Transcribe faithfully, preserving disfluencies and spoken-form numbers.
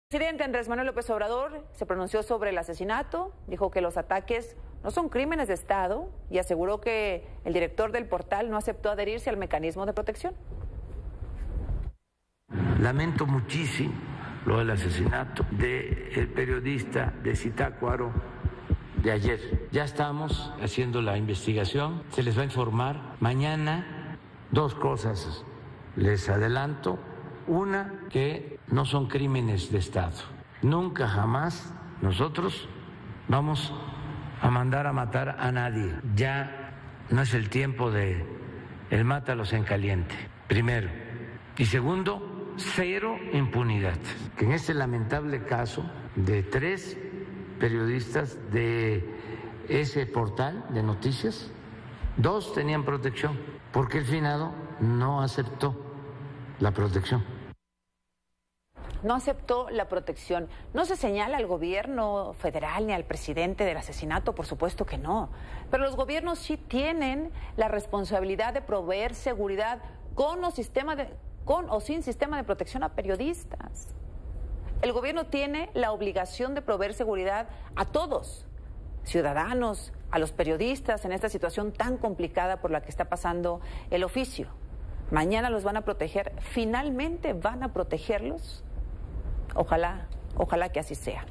El presidente Andrés Manuel López Obrador se pronunció sobre el asesinato, dijo que los ataques no son crímenes de Estado y aseguró que el director del portal no aceptó adherirse al mecanismo de protección. Lamento muchísimo lo del asesinato del periodista de Zitácuaro de ayer. Ya estamos haciendo la investigación, se les va a informar mañana. Dos cosas les adelanto. Una, que no son crímenes de Estado. Nunca jamás nosotros vamos a mandar a matar a nadie. Ya no es el tiempo de el mátalos en caliente, primero. Y segundo, cero impunidad. Que en este lamentable caso de tres periodistas de ese portal de noticias, dos tenían protección, porque el finado no aceptó la protección. No aceptó la protección. No se señala al gobierno federal ni al presidente del asesinato, por supuesto que no. Pero los gobiernos sí tienen la responsabilidad de proveer seguridad con o, sistema de, con o sin sistema de protección a periodistas. El gobierno tiene la obligación de proveer seguridad a todos, ciudadanos, a los periodistas en esta situación tan complicada por la que está pasando el oficio. Mañana los van a proteger, finalmente van a protegerlos. Ojalá, ojalá que así sea.